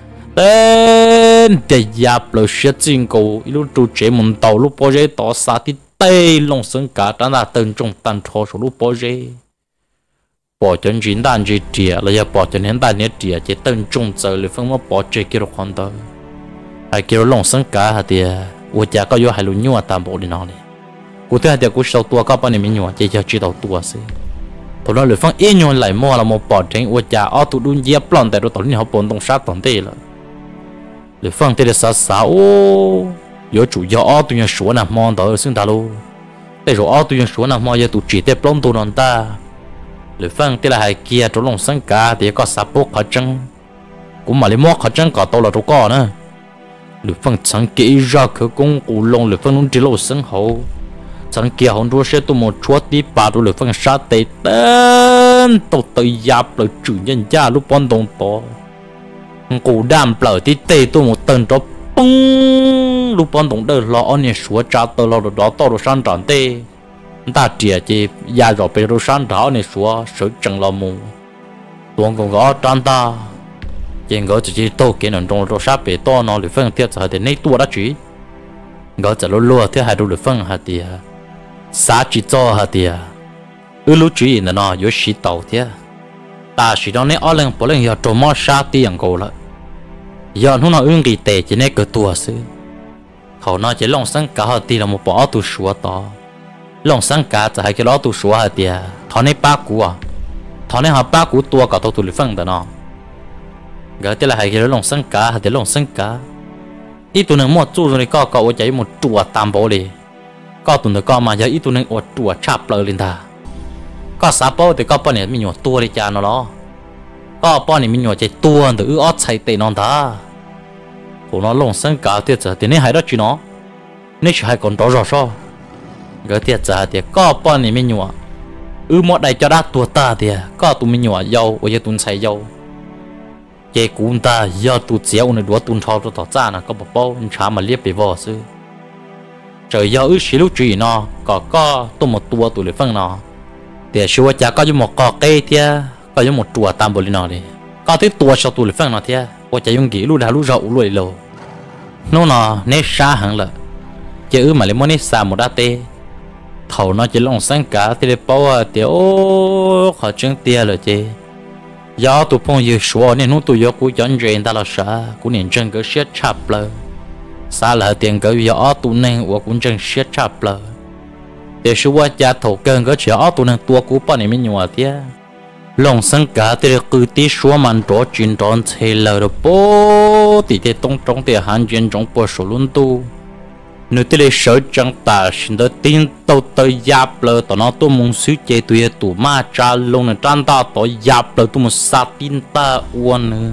tên để dạp lựa xét chính cầu lúc trụ chế muốn tàu lúc bỏ rễ tỏ sát tí tây lòng sáng cả trăn ta tên trong tàn thọ số lúc bỏ rễ bỏ cho chín đàn chỉ trìa là giờ bỏ cho nên đàn nhất trìa chỉ tân trung giờ lựa phân mà bỏ chơi kia được hoàn toàn hai kia lòng sân cá hả thì tôi cha có vô hai lúa nhua tạm bộ đi nó này tôi thấy thì tôi sau tua các bạn mình nhua chỉ cho chỉ đầu tua xí tôi nói lựa phân ít nhua lại mua là một bỏ tránh tôi cha ở tụi đun dép plon tại đồ tụi họ bồn đông sát tận tê là lựa phân thì là sao sao có chủ do ở tụi nhà số nằm mòn đó xưng ta luôn tại rồi ở tụi nhà số nằm mòn giờ tụi chỉ tép plon tụi non ta lựa phân thì là hai kia chỗ lòng sân cá thì có sáp bốc khó chân cũng mà lấy mót khó chân có tao là chỗ có nữa lựa phân chẳng kỹ ra khởi công cụ lòng lựa phân luôn chỉ lộ sân hậu chẳng kia hòn đua xe tụ một chuột tí bà tụ lựa phân sát tệ tên tụ tự giáp lời chủ nhân gia lúc bọn đồng to cụ đam lỡ tí tê tụ một tầng đó bông lúc bọn đồng đời lo anh xóa trả tờ lo đó to đồ sang tròn tê ta chỉ chỉ gia rồi bây giờ sáng đó này xóa sự chẳng lo mù tuần còn gõ trăn ta chỉ gõ chỉ chỉ tô cái nền trong rồi sát bể to nó được phân thiết rồi thì nay tua đã chỉ gõ chỉ lúa lúa thì hai đôi được phân hạt thì sát chỉ cho hạt thì ư lúa chỉ là nó có xí tàu thế ta chỉ đó này ở lần bỏ lần giờ trộm mót sát tiền cổ lại giờ nó nó ưng kỳ tệ chỉ này cái tua xứ họ nói chỉ lòng sáng cả hạt thì là một bỏ tu xóa to lòng sáng cảจะให้cái đó tu sửa hả tiệt thằng này ba cú à thằng này họ ba cú tua cả tao tu lười phân đó nó cái là hay cái lòng sáng cả hả tiệt lòng sáng cả ít tụi nó mua chú rồi có có chạy một chùa tam bộ đi có tụi nó có mà giờ ít tụi nó ở chùa chắp lời lên ta có sáu bộ thì có bao nhiêu mình nhỏ tua đi cha nó đó có bao nhiêu mình nhỏ chạy tua từ ứ ót chạy tệ non ta của nó lồng sân cả tiệt giờ thì nên hay đó chứ nó nên chỉ hay còn đó rồi sao cái tiệt giờ thì có bao nhiêu mình nhỏ ứ mót đây cho đã tua ta thì có tụi mình nhỏ dâu ở giờ tụi chạy dâu cái cuốn ta do tụt chéo này đuổi tụt thao tụt ra nè có một bao chả mà liếc bị vò sư trời do ước xí lúc chuyện nó có có tụt một tua tụi lưỡi phân nó để xưa chả có những một cọ cây thia có những một chùa tam bồ lên nó đi có tới tua sau tụi lưỡi phân nó thia có chả dùng kỹ lúc nào lúc rậu lúc lâu nó nó nét xa hẳn là chứ ước mà lấy món nét xa một đá tê thầu nó chỉ lòng sáng cả thì để bao thì ô họ chân tia rồi chứ do tụi phong yêu số nên nó tụi yêu cũng chọn chuyện ta là sao cũng nên chân cái xét chập lờ xa là tiền cái do tụi nên của cũng chân xét chập lờ để số qua cha thầu cơn cái chuyện tụi nên tua cũng bao nhiêu nhiều thế lòng sáng cả thì cứ tí số man đó chuyện đó thế là rồi bố thì cái tông trong thì hành chuyện trong bộ số luôn tu nếu thế là sợ chẳng ta xin được tin tàu tới giáp lờ tao nó tôi muốn suy chế tụi tụi ma cha luôn là trang ta tới giáp lờ tụi muốn sát tin ta uốn nữa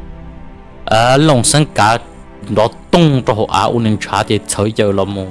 à lòng sáng cả đó tung cho họ áo nên trả thì chơi chơi lắm mù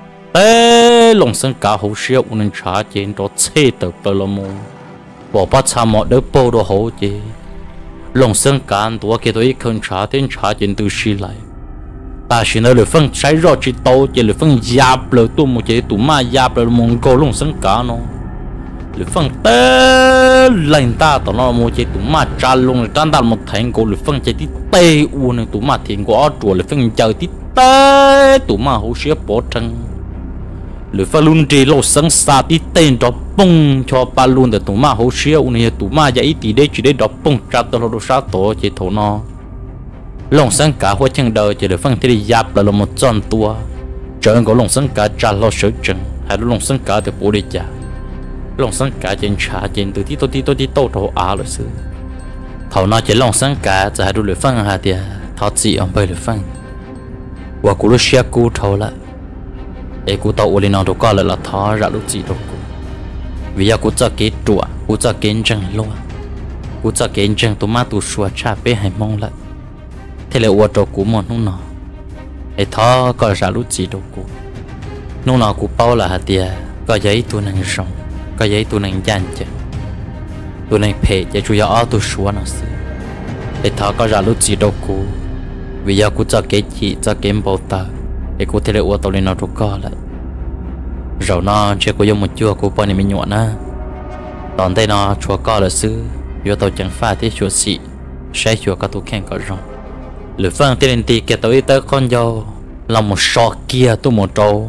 ê lòng sáng cả họ xíu nên trả thì đó chế tập lắm mù bỏ bắt cha mọi đứa bao đồ hậu chứ lòng sáng cả tụi kia tôi không trả thì trả thì từ xí lại ta chỉ nói là phân sai rõ chỉ tàu chỉ là phân giáp là tụi một chỉ tụi ma giáp là mong cầu luôn sân cả nó là phân tê lạnh ta tụi nó một chỉ tụi ma cha luôn là tan ta một thành cầu là phân chỉ tí tê u này tụi ma thiền của chùa là phân chờ tí tê tụi ma hỗ trợ bỏ chân là phân luôn chỉ lo sân xa tí tên đó bông cho ba luôn để tụi ma hỗ trợ u này tụi ma vậy tí đấy chỉ để đó bông cha tụi nó sát tổ chỉ thổ nó lòng sáng cả hoa chân đời chỉ được phân thì giáp là một tròn tua trời có lòng sáng cả trả lo sở chừng hay lòng sáng cả từ bố đi trả lòng sáng cả trên trả trên từ tí tôi tí tôi tí tôi thầu á rồi xưa thầu nó chỉ lòng sáng cảจะให้ดูเลยฟังหาเดียทอดจีออกไปเลยฟังว่ากูรู้เชียกูthầu lạiเอกูต่ออุลินอตัวก็เลยละท้อรักลูกจีตัวกูวิญญากูจะเกตตัวกูจะเกณฑ์จังล้วนกูจะเกณฑ์จังตัวมาตัวชัวชาเป้ให้มองละthế là uất đồ cũ một nung nọ, ấy thọ có ra lút gì đồ cũ, nung nọ cũ bao là hạt tiền, có giấy tu năng rong, có giấy tu năng gian chứ, tu năng phê chỉ chủ yếu ở tu sửa nó xí, ấy thọ có ra lút gì đồ cũ, vì giờ cũ cho cái gì cho cái bao tờ, ấy cũ thế là uất đồ lên nó đồ co lại, rồi nó chỉ có dùng một chua cũ bao nhiêu mình nhọn á, đòn tay nó chua co là xứ, giờ tàu chẳng pha thế chua xị, sai chua cả tu khen cả rong lửa phân tiền tiền kia tới tới con dâu lòng một sọ kia tôi một trâu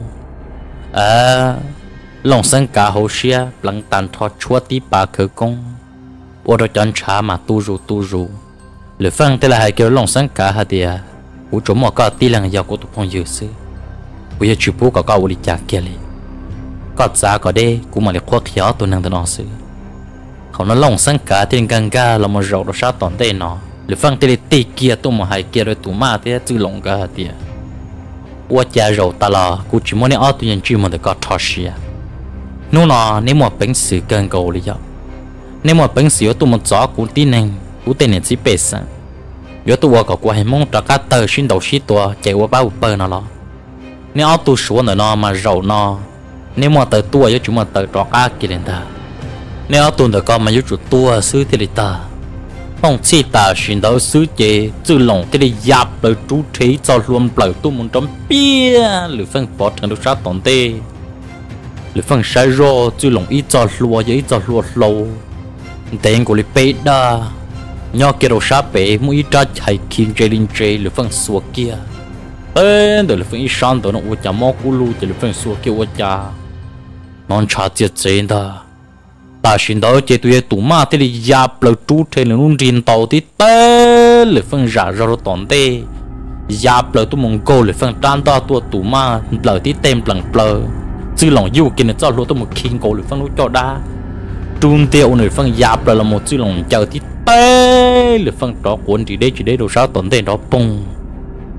à lòng sáng cả hồ xia lăng tàn thọ chúa tí bà khởi công ô đồ chọn trả mà tu rù tu rù lửa phân tên là hai kiểu lòng sáng cả hả địa u chỗ mà có tí lần giàu của tụi phong dư sư bây giờ chịu bố có có u đi chả kia li có giá có đây cũng mà để khoác khéo tụi nàng tụi nó sư không nó lòng sáng cả tiền càng ga là một rậu đồ sát toàn đây nó lửa phân tên tê kia tôi mà hai kia rồi tụi ma thế chứ lòng cả hả địa u cha rậu ta là cũng chỉ muốn để ở tụi nhân chỉ muốn để có thọ xia nó nó nếu mà bánh sứ càng cầu đi vậy nếu mà bánh sứ tôi một gió cũng tin nên cũng tên là chỉ bể sang nếu tôi có qua hình mong cho các tờ xin đầu xí tua chạy qua bao bờ nào đó nếu ở tôi xuống nữa nó mà rầu nó nếu mà tờ tua với chúng mà tờ cho các kia lên ta nếu ở tôi được con mà với chủ tua xứ thì ta không chỉ ta xin đầu xứ chế chứ lòng cái đi dạp lời chú trí cho luôn lời tôi muốn trong bia lửa phân bỏ thằng được sát tổn tê lửa phân sai rồi chứ lòng ít cho lúa với ít cho lúa lâu tên của lửa bê đa nhỏ kia đồ sát bể mũi ra chạy khiến chơi linh chơi lửa phân xua kia tên được lửa phân ít sáng tao nó uống chả mò cú lu chỉ lửa phân xua kia uống chả non chả chết chết đó ta xin đó chế tụi tụi ma thì đi dạp lời chú thế là luôn riêng tàu thì té lửa phân giả ra rồi tổn tê dạp lời tụi mong cô lửa phân tan to tụi tụi ma lời tí tem lần lờ chứ lòng yêu kia nó cho luôn tụi một khiên cô lửa phân nó cho đá trung tiêu này phân dạp là một chứ lòng chờ tí té lửa phân đó cuốn chỉ để chỉ để đồ sao tổn tê đó bông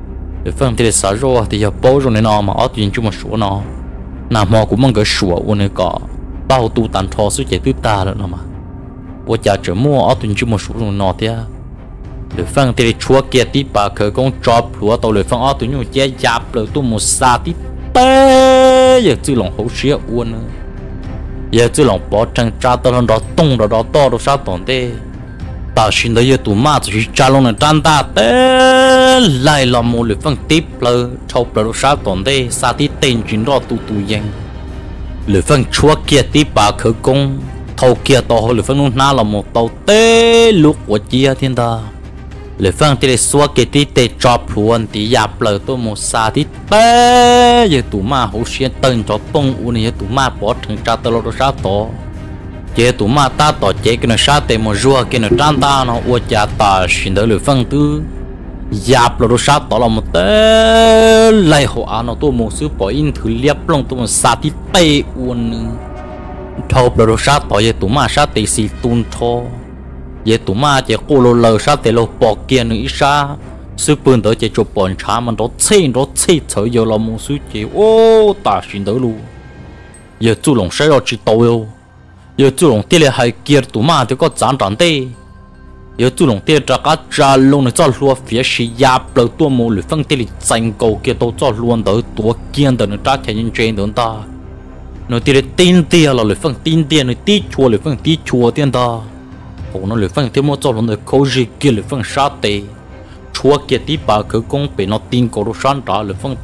lửa phân thì xả rồi thì giờ bố rồi này nó mà ở tiền chung một số nó nào mà cũng mong cái sủa uốn này có bao tu tàn thọ suy chế tư ta rồi nó mà bố cha trở mua ở tiền chung một số rồi nó thế lửa phân thì chúa kia tí bà khởi công job lúa tàu lửa phân ở tiền chung chế giáp lửa tu một sa tí bé giờ chứ lòng hậu xía uốn nữa giờ chứ lòng bỏ trăng cha tao lần đó tung đó đó to đó sao tổn thế ta xin tới giờ tụi ma chỉ cha luôn là trăn ta té lại là một lượt phân tiếp lơ thâu lơ sao tổn thế sa tí tên chuyện đó tụ tụ dân lượt phân chúa kia tiếp bà khởi công thâu kia to hơn lượt phân luôn na là một tàu té lúc của chia thiên ta lượt phân thì xóa kia tí tê chọc luôn thì giáp lơ tôi một sa tí té giờ tụi ma hậu xuyên tên cho tung u này tụi ma bỏ thằng cha tao lo sao to chế tụi ma ta tỏ chế cái nó sát tệ một rùa cái nó trăn ta nó uất cha ta xin đỡ lửa phân tư giáp là đồ sát tỏ là một té lại họ nó tôi một số bỏ in thử liệp lòng tôi một sát tí tây uốn thâu là đồ sát tỏ chế tụi ma sát tệ xì tuôn thô chế tụi ma chế cô lô lờ sát tệ lô bỏ kia nữa ít xa sư bươn tới chế chụp bọn cha mà nó chê nó chê thở giờ là một số chế ô ta xin đỡ luôn giờ chú lòng sẽ lo chỉ tàu yêu giờ chú lòng tiền là hai kia tụi ma thì có giảm tràn tê giờ chú lòng tiền trả cả trả luôn này cho luôn phía sĩ giáp lời tua mù lưỡi phân tiền là tranh cầu kia tôi cho luôn tới tua kiên tới nó trả theo những chuyện đó ta nó tiền là tin tiền là lưỡi phân tin tiền nó tí chua lưỡi phân tí chua tiền ta hồ nó lưỡi phân tiền mua cho luôn tới câu gì kia lưỡi phân sát tê chua kia tí bà cứ công bị nó tin cầu nó sáng trả lưỡi phân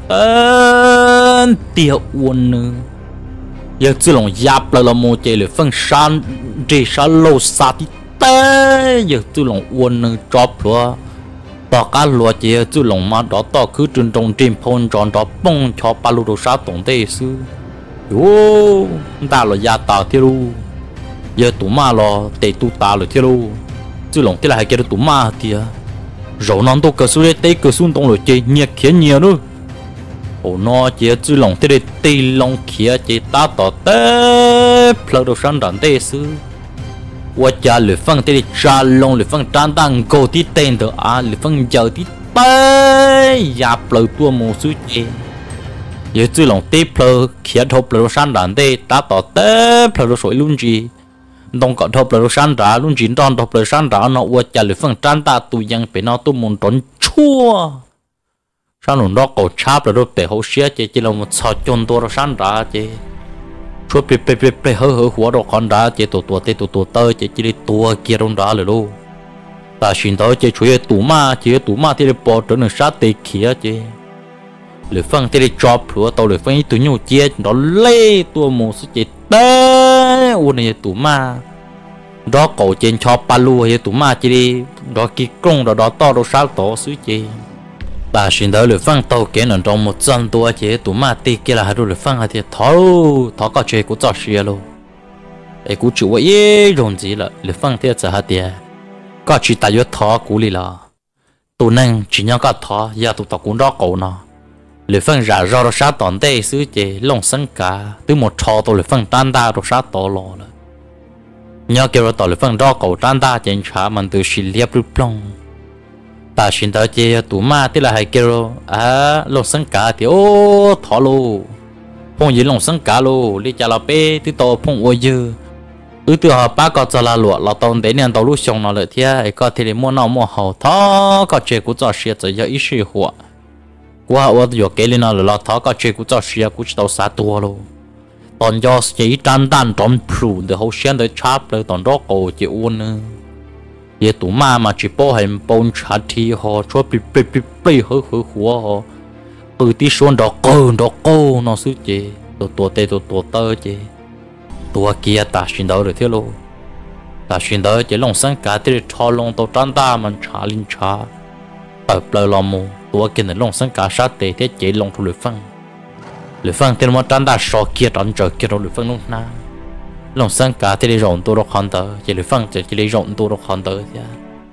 tên tiền uốn nữa giờ chú lòng giáp là một chế lưỡi phân san để san lâu xa tí té giờ chú lòng uốn nữa chọc lúa tao cá lúa chế chú lòng mà đó tao cứ trừng trồng trên phun tròn đó bông cho ba lô đồ sát tổng tê sư ô ta là gia tao theo lu giờ tụi ma lo tê tụi ta là theo lu chú lòng thế là hai cái tụi ma thì rồi non tôi cơ số tê cơ số tông rồi chế nhiệt khiến nhiều nữa ồ nó chỉ chú lòng thế để tê lòng kia chỉ ta tỏ té phật đồ sang đàn tê sư và cha lưỡi phân thế để cha lòng lưỡi phân tràn tăng cầu tí tên đó à lưỡi phân giờ tí té giáp lời tua mù suy chế giờ chú lòng tê phật kia thộp lời đồ sang đàn tê ta tỏ té phật đồ sỏi luôn gì đông cọ thộp lời đồ sang đá luôn chín tròn thộp lời sang đá nó và cha lưỡi phân tràn ta tụi dân phải nó tụi muốn trốn chua sao nó đó cổ cháp là đôi bể hậu xía chỉ chỉ là một sao chôn tua nó sáng ra chỉ chúa bể bể bể bể hở hở hóa đồ con đá chỉ tổ tổ tê tổ tổ tơ chỉ chỉ đi tua kia trong đá rồi luôn ta xin tới chỉ chúa tủ ma chỉ tủ ma thì bỏ trở nên sát tê kia chỉ lưỡi phân thì chop lúa tàu lưỡi phân tụi nhau chia nó lê tua một số chỉ té u này tủ ma đó cổ trên cho palu hay tủ ma chỉ đi đó kia công đó đó to đó sát tổ xứ chỉ bà xin tới lưỡi phân tàu kia nằm trong một trăm tua chế tụi ma tì kia là hai đôi lưỡi phân hay thì tháo tháo cả chơi cũng cho xia luôn ấy cũng chịu vậy rồi gì là lưỡi phân thì sẽ hết tiền có chỉ tại do tháo cũ đi là tụi năng chỉ nhau có tháo giờ tụi tao cũng đó cổ nó lưỡi phân ra ra rồi sát tòn tê xứ chế lông sân cả từ một trò tụi lưỡi phân tan ta rồi sát tò lò là nhau kêu tụi lưỡi phân đó cổ tan ta trên trả mình từ xì liệp rụp lông ta xin tới chơi tụi ma tức là hai kêu à lồng sân cá thì ô thọ lô phong gì lồng sân cá lô đi chả là bé từ tàu phong ôi dư từ từ họ ba có cho là lụa là tàu để nên tàu lúc xong nó lợi thế có thể để mua nào mua hậu thọ có chơi cũng cho xe tới giờ ít sự hoa qua ở giờ cái lên nó là thọ có chơi cũng cho xe cũng tàu xa tua lô còn do chỉ trăn đan trộm phù để hậu xe tới chắpเลยตอน đó cổ chỉ uốn nữa giờ tụi ma mà chỉ bao hành bao chặt thì họ cho bị bị bị bị hở hở hóa họ từ tí xuống đó cô đó cô nó xứ chị tụi tụi tê tụi tụi tơ chị tụi kia ta xin đâu được thế luôn ta xin đâu chỉ lòng sáng cả thì cho lòng tụi trăn ta mình trả linh trả ở lời lòng mù tụi kia là lòng sáng cả sát tê thế chỉ lòng tụi lưỡi phân lưỡi phân thì mà trăn ta so kia trăn trời kia rồi lưỡi phân lúc nào lòng sáng cả thì đi rộng tôi đâu còn tới chỉ để phân chỉ để rộng tôi đâu còn tới chứ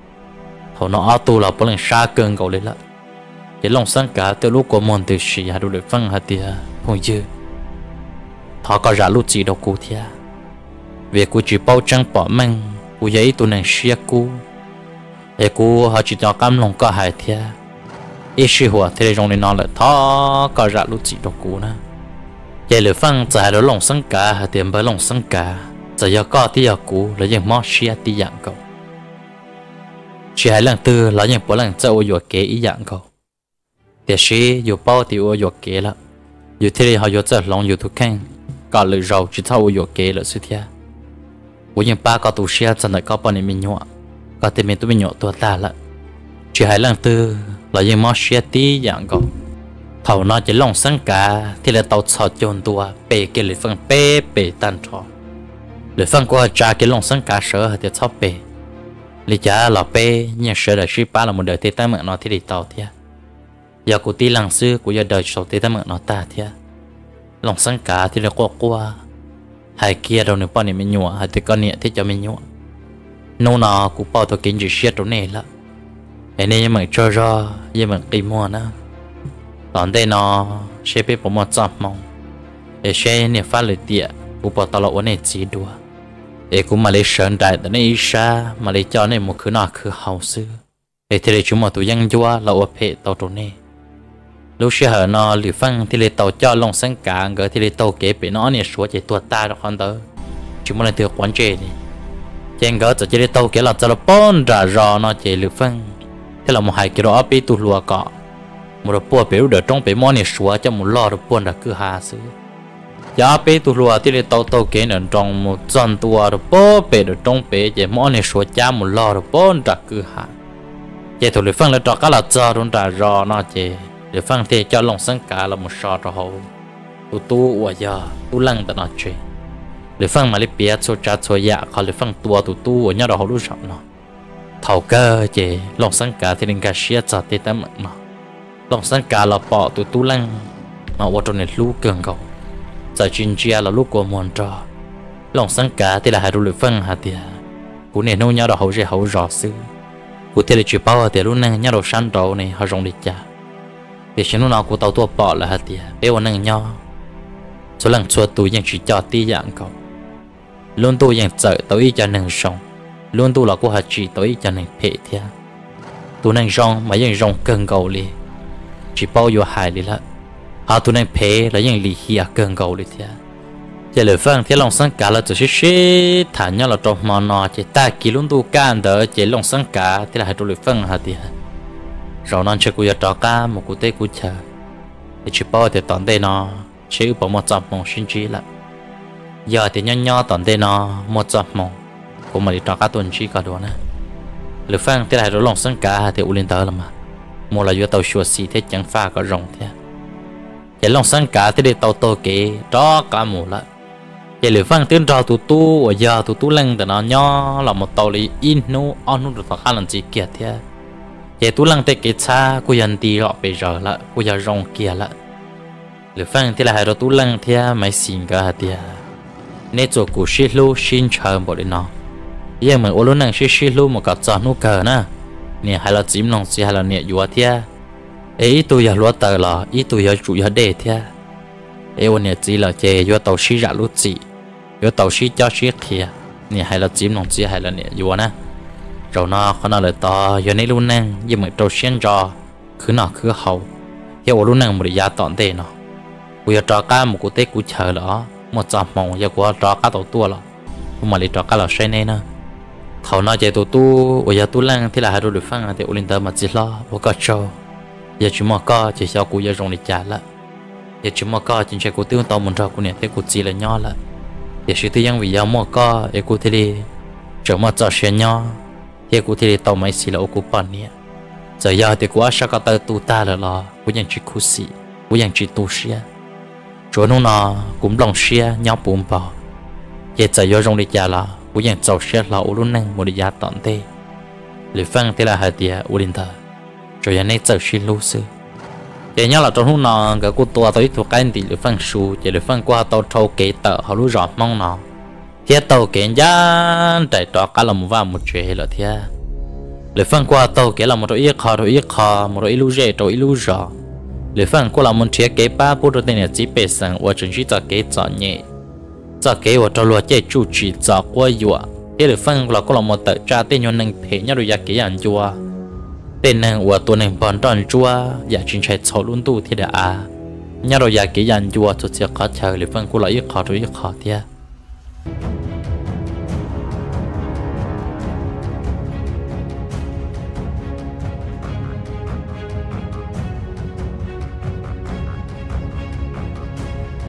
họ nó tôi là bao lần xa cơn cầu lên lại chỉ lòng sáng cả từ lúc của mình từ xì hà đồ để phân hạt tiền không dư họ có ra lúc gì đâu cô thia việc cô chỉ bao trang bỏ mình cô giấy tôi này xia cô để cô họ chỉ cho cam lòng có hại thia ít sự hòa thì trong này nó là thọ có ra lúc chỉ đồ cũ nữa vậy lửa phăng giải đó lòng sân cả tiền bởi lòng sân cả giờ giờ có tí giờ cũ là những món xia tí dạng cầu chỉ hai lần tư là những bộ lần cho ô kế ý dạng cầu để sĩ dù bao thì ô kế là dù thế họ dù cho lòng dù thuộc khăn có lửa rau chỉ thâu ô kế là sự thiệt ô những ba có tụ xia cho này có bao nhiêu mình nhọ có thể mình tụi mình nhọ tua ta là chỉ hai lần tư là những món xia tí dạng cầu thầu nó chỉ lòng sân cả thì là tàu sọt chôn tua bể cái lưỡi phân bể bể tan trò lưỡi phân qua trả cái lòng sân cả sợ thì chọc bể lý trả là bể nhưng sợ là ship ba là một đời thế ta mượn nó thì đi tàu thế giờ cụ tí lăng sư cụ giờ đời sau thế ta mượn nó ta thế lòng sân cả thì là qua qua hai kia đâu nữa bao nhiêu mình nhua hai thì con nhẹ thì cho mình nhua nô nó cụ bao tôi kinh chỉ shit đâu này là cái này mình cho ra nhưng mình kỳ mua nữa tòn đây nó sẽ bị bỏ một chọn mong để sẽเนี่ยphát lời tiệt cụ bỏ tao lộn này chỉ đùa để cụ mà lấy sơn đại tao này xa mà lấy cho này một khứ nọ khứ hậu sư để thì để chúng mà tụi dân vua là ở phía tàu trốn này lúc xưa họ nó lì phăng thì lấy tàu cho lòng sáng cả người thì lấy tàu kế bị nó này số chỉ tuột ta đó con tớ chúng mà lấy từ quán chơi này trên gỡ chỉ lấy tàu kế là cho nó bốn trả rò nó chỉ lì phăng thế là một hai cái đó bị tụt lùa cọ một đợt bùa biểu đợt trong bể món này xóa cho một lò đợt buồn là cứ hà xứ giá bể tụt lùa thì để tàu tàu kế nền trong một chân tua đợt bùa bể đợt trong bể để món này xóa cha một lò đợt buồn là cứ hà vậy thôi để phân là cho các là cho đúng trả rò nó chỉ để phân thì cho lòng sáng cả là một sò rồi hậu tu tu ở giờ tu lăng tại nó chơi để phân mà lấy bia cho cha cho dạ còn để phân tua tu tu ở nhau đó hậu lúc sập nó thầu cơ chỉ lòng sáng cả thì nên cả xia chặt thì tấm nó lòng sáng cả là bỏ tụi tu lăng mà ở trong này lú cường cầu giờ chuyên gia là lú của mòn trò lòng sáng cả thì là hai đôi phân hạt tiền cú này nô nhau đó hậu sẽ hậu rõ sư cú thì là chỉ bao tiền lúc năng nhau đồ san trâu này họ rong đi cha để xem lúc nào cú tàu tua bỏ là hạt tiền bé vào năng nhau số lần chua tụiยังchỉ cho tí dạng cầu luôn tuยังsợ tới cho năng sống luôn tu là cú hạt chỉ tới cho năng phê thia tu năng rong màยังrong cường cầu li chỉ bao nhiêu hại đi là họ tụi này phê là những lì hia cường cầu đi thế giờ lời phân thì lòng sáng cả là chỉ xí thả nhau là trong mòn nọ chỉ ta kỹ luôn tu can đỡ chỉ lòng sáng cả thì là hai tụi lời phân hả thì rồi non chơi cú giờ trò cá một cú tê cú chờ thì chỉ bao thì tòn đây nó chỉ bỏ một trăm mong xin trí là giờ thì nhau nhau tòn đây nó một trăm mong cũng mà đi trò cá tuần chỉ cả đồ nè lời phân thì là hai tụi lòng sáng cả thì u lên tới là mà một là do tàu xua xì thế chẳng pha có rồng thế vậy lòng sáng cả thì để tàu tàu kế đó cả một lại vậy liệu phăng tiếng rào tụ tu ở giờ tụ tu lăng để nó nhỏ là một tàu lý in nô on nô được thằng khăn làm gì kia thế vậy tu lăng tê kế xa cô dân đi họ bây giờ là cô giờ rồng kia là liệu phăng thì là hai đứa tu lăng thế mấy xin cả thế nên chỗ cụ xí lô xin chờ bộ để nó vậy mà ô lô năng xí xí lô một cái chọn nô cờ nè nè hay là chìm lòng xí hay là nè dùa thế ấy tôi giờ lúa tờ là ý tôi giờ chủ giờ đề thế ấy ôn nè chỉ là chè do tàu xí ra lúa chỉ do tàu xí cho xí kia nè hay là chìm lòng xí hay là nè dùa nè rồi nó có nó là to giờ này luôn nè nhưng mà tàu xuyên trò cứ nọ cứ hậu theo luôn nè một giá tọn tê nó bây giờ trò cá một cụ tết cụ chờ đó một trăm mong giờ của trò cá tàu tua là mà lấy trò cá là say này nè thầu nó chạy tàu tu bây giờ tu lăng thì là hai đôi được phăng thì linh tơ mà chỉ lo vô có trâu giờ chúng mà có chỉ cho cụ giờ rong để trả lại giờ chúng mà có chính sách cụ tiêu tàu một trò cụ này thì cụ chỉ là nhỏ lại giờ sự tư nhân vì giờ mà có để cụ thì đi chờ mà cho xe nhỏ thì cụ thì đi tàu máy xí là cụ bán nè giờ giờ thì cụ sẽ có tàu tu ta là lo cụยังchỉ cụ xí cụยังchỉ tu xe chỗ nó nó cũng lòng xe nhau bùn bò giờ giờ giờ rong để trả là cụยังcho xe là u luôn năng một giá tận thế để phăng thế là hai tia u linh thờ rồi giờ này giờ xin lưu sư giờ nhớ là trong lúc nào cái cô tua tới thuộc cái thì để phăng su giờ để phăng qua tàu trâu kế tờ họ lưu rõ mong nó thế tàu kế giá chạy trọ cả là một vài một chuyện là thế để phăng qua tàu kế là một đôi ít kho đôi ít kho một đôi ít lưu dễ đôi ít lưu rõ để phăng qua là một chiếc kế ba bút đôi tên là chỉ bề sang và chuẩn chỉ cho kế cho nhẹ cho kế và cho lúa chạy chủ chỉ cho qua dùa thế để phăng là có là một tờ tra tên nhân năng thể nhau đôi giá kế ăn chua tên nàng và tôi nàng bọn tròn chua và chính chạy sầu luôn tu thì đã nhà rồi nhà cái dàn chua cho sẽ có chờ để phân cô lại ít khó rồi ít khó thế